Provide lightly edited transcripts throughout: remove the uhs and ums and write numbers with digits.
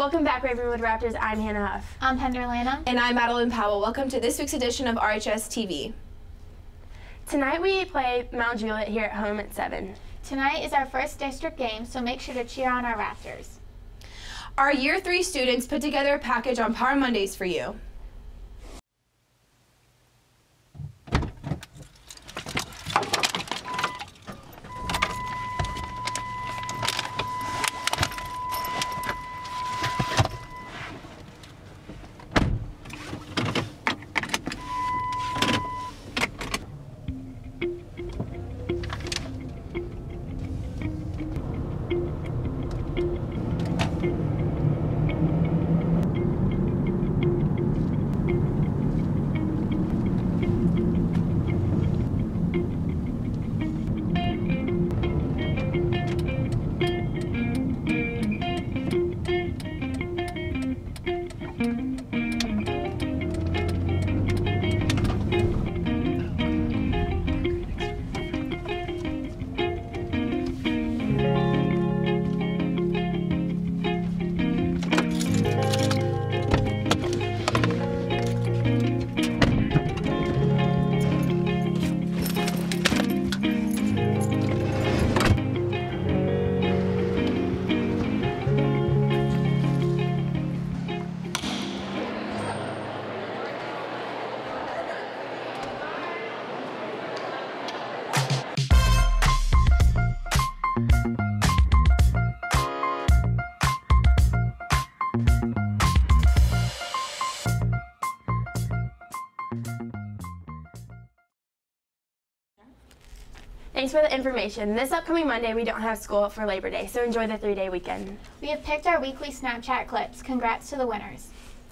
Welcome back, Ravenwood Raptors. I'm Hannah Huff. I'm Pender Lanham. And I'm Madeline Powell. Welcome to this week's edition of RHS TV. Tonight we play Mount Juliet here at home at 7. Tonight is our first district game, so make sure to cheer on our Raptors. Our Year 3 students put together a package on Power Mondays for you. Thanks for the information. This upcoming Monday we don't have school for Labor Day, so enjoy the 3-day weekend. We have picked our weekly Snapchat clips. Congrats to the winners.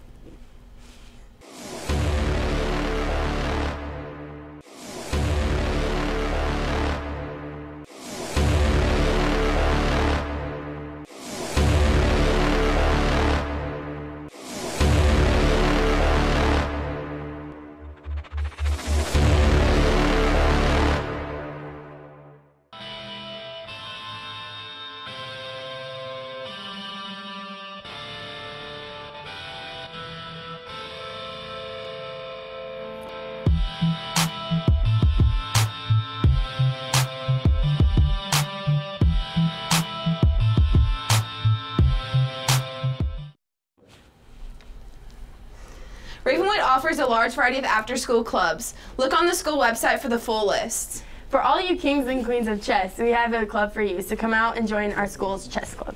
Ravenwood offers a large variety of after-school clubs. Look on the school website for the full list. For all you kings and queens of chess, we have a club for you, so come out and join our school's chess club.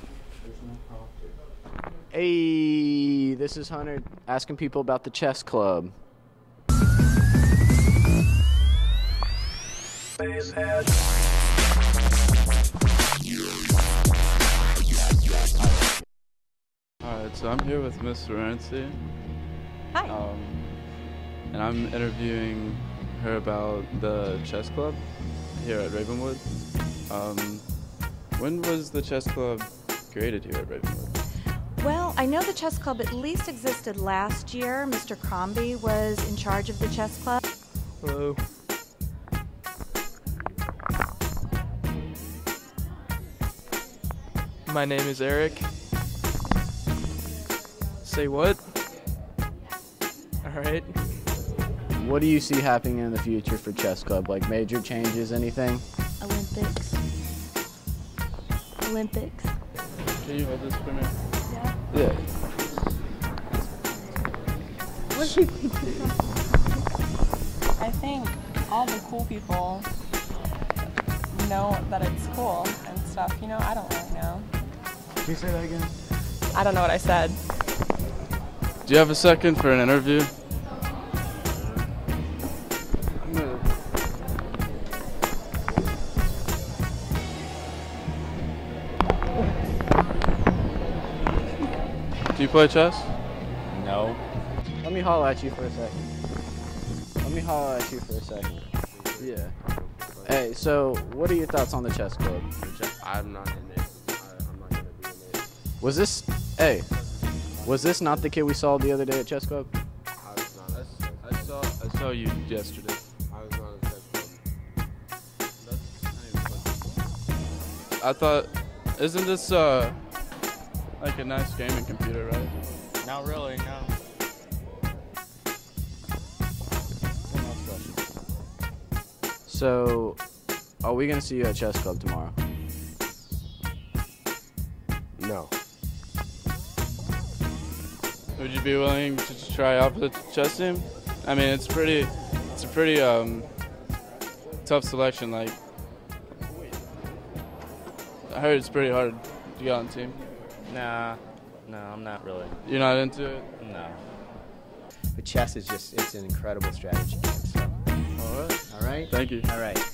Hey, this is Hunter asking people about the chess club. Alright, so I'm here with Miss Renzi. Hi. And I'm interviewing her about the chess club here at Ravenwood. When was the chess club created here at Ravenwood? Well, I know the chess club at least existed last year. Mr. Crombie was in charge of the chess club. Hello. My name is Eric. Say what? Alright. What do you see happening in the future for chess club? Like major changes, anything? Olympics. Olympics. Can you hold this for me? Yeah. What do you think? I think all the cool people know that it's cool and stuff. You know, I don't really know. Can you say that again? I don't know what I said. Do you have a second for an interview? Do you play chess? No. Let me holler at you for a second. Yeah. Hey, so what are your thoughts on the chess club? I'm not in it. I'm not gonna be in it. Was this not the kid we saw the other day at chess club? I was not. I saw you yesterday. I was not at chess club. I thought, isn't this, I like a nice gaming computer, right? Not really, no. So, are we gonna see you at chess club tomorrow? No. Would you be willing to try out for the chess team? I mean, it's a pretty tough selection. Like, I heard it's pretty hard to get on the team. Nah, no, I'm not really. You're not into it? No. But chess is it's an incredible strategy game, so. All right. All right? Thank you. All right.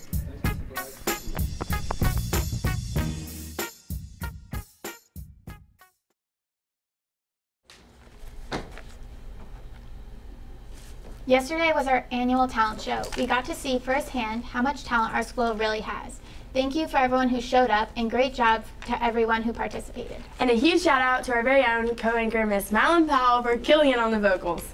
Yesterday was our annual talent show. We got to see firsthand how much talent our school really has. Thank you for everyone who showed up, and great job to everyone who participated. And a huge shout out to our very own co-anchor, Miss Madeline Powell, for killing it on the vocals.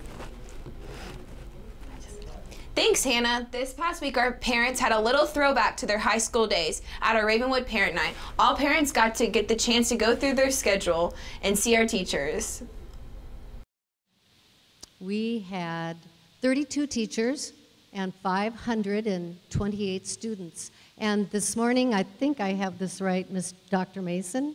Thanks, Hannah. This past week, our parents had a little throwback to their high school days at our Ravenwood Parent Night. All parents got to get the chance to go through their schedule and see our teachers. We had 32 teachers and 528 students. And this morning, I think I have this right, Ms. Dr. Mason,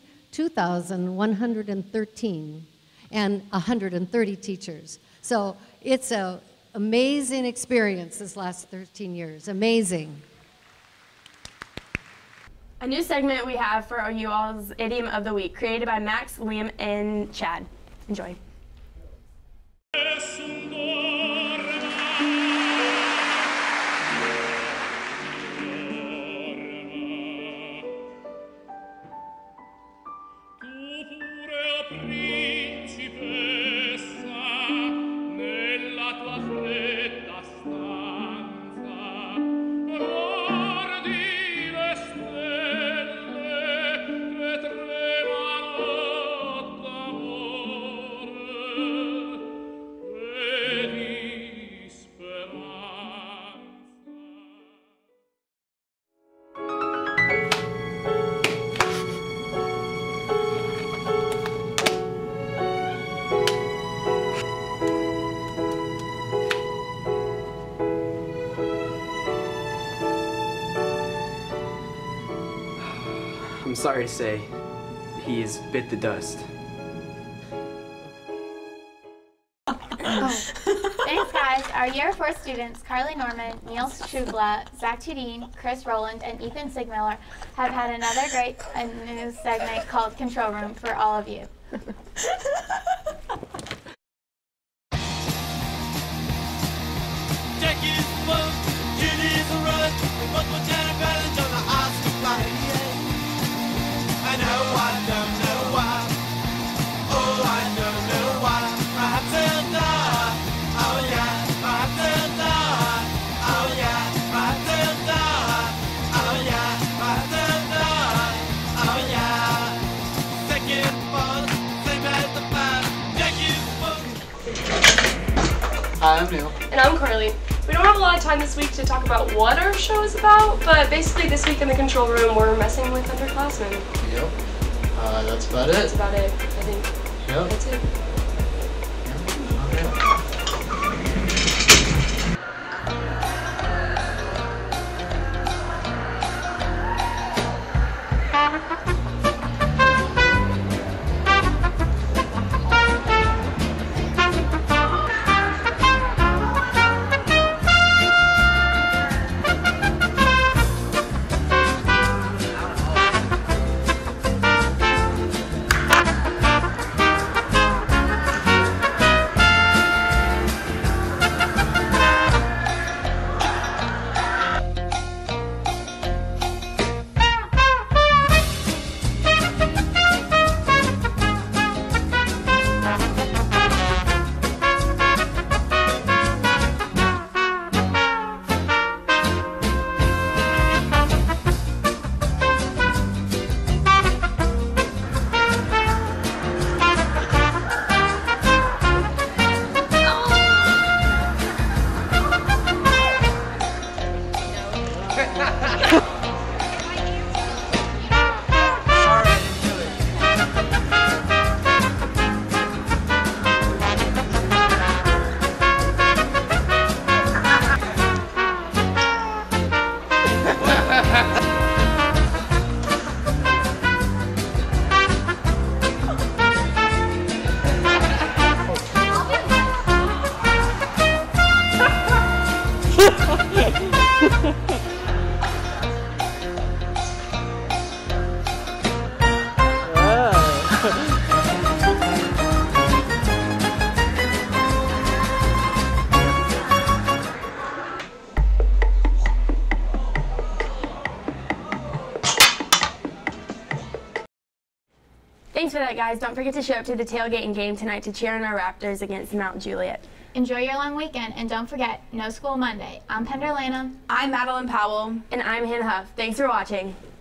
2,113 and 130 teachers. So it's an amazing experience this last 13 years, amazing. A new segment we have for you all's Idiom of the Week, created by Max, Liam, and Chad. Enjoy. I'm sorry to say, he has bit the dust. Thanks, guys. Our Year 4 students, Carly Norman, Neil Strubla, Zach Tudine, Chris Rowland, and Ethan Sigmiller, have had another great news segment called Control Room for all of you. Hi, I'm Neil. And I'm Carly. We don't have a lot of time this week to talk about what our show is about, but basically this week in the control room we're messing with underclassmen. Yep. That's about it. That's about it, I think. Yep. That's it. Thanks for that, guys. Don't forget to show up to the tailgate and game tonight to cheer on our Raptors against Mount Juliet. Enjoy your long weekend, and don't forget, no school Monday. I'm Pender Lanham. I'm Madeline Powell. And I'm Hannah Huff. Thanks for watching.